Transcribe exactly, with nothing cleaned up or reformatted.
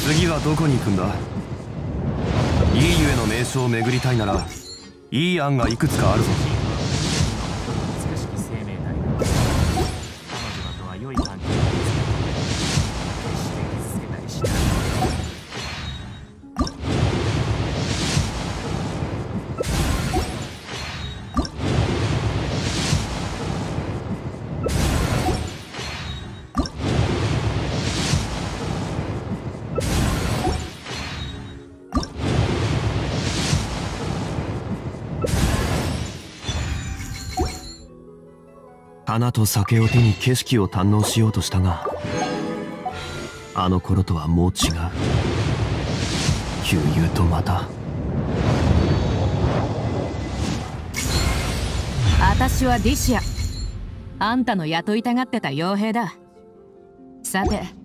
次はどこに行くんだ？いいゆえの名所を巡りたいならいい案がいくつかあるぞ。 美しき生命体だ。彼女らとは良い関係を築け、決して傷つけたりしない。 花と酒を手に景色を堪能しようとしたが、あの頃とはもう違う。旧友とまた。 私はディシア。あんたの雇いたがってた傭兵だ。さて